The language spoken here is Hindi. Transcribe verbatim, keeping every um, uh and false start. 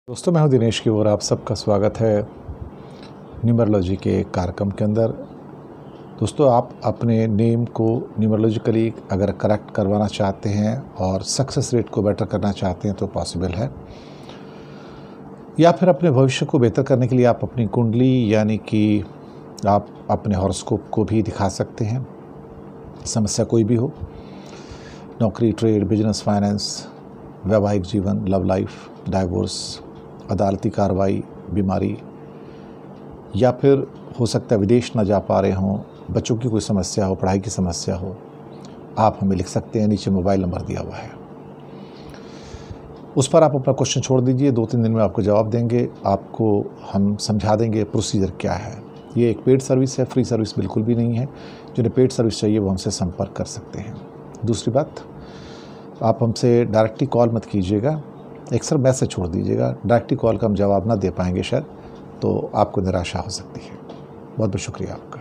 दोस्तों, मैं हूं दिनेश की और आप सबका स्वागत है न्यूमरोलॉजी के कार्यक्रम के अंदर। दोस्तों, आप अपने नेम को न्यूमरोलॉजिकली अगर करेक्ट करवाना चाहते हैं और सक्सेस रेट को बेटर करना चाहते हैं तो पॉसिबल है, या फिर अपने भविष्य को बेहतर करने के लिए आप अपनी कुंडली यानी कि आप अपने हॉरोस्कोप को भी दिखा सकते हैं। समस्या कोई भी हो, नौकरी, ट्रेड, बिजनेस, फाइनेंस, वैवाहिक जीवन, लव लाइफ, डाइवोर्स, अदालती कार्रवाई, बीमारी, या फिर हो सकता है विदेश ना जा पा रहे हों, बच्चों की कोई समस्या हो, पढ़ाई की समस्या हो, आप हमें लिख सकते हैं। नीचे मोबाइल नंबर दिया हुआ है, उस पर आप अपना क्वेश्चन छोड़ दीजिए। दो तीन दिन में आपको जवाब देंगे। आपको हम समझा देंगे प्रोसीजर क्या है। ये एक पेड सर्विस है, फ्री सर्विस बिल्कुल भी नहीं है। जिन्हें पेड सर्विस चाहिए वो हमसे संपर्क कर सकते हैं। दूसरी बात, आप हमसे डायरेक्टली कॉल मत कीजिएगा, एक सर मैसेज छोड़ दीजिएगा। डायरेक्टली कॉल का हम जवाब ना दे पाएंगे शायद, तो आपको निराशा हो सकती है। बहुत बहुत शुक्रिया आपका।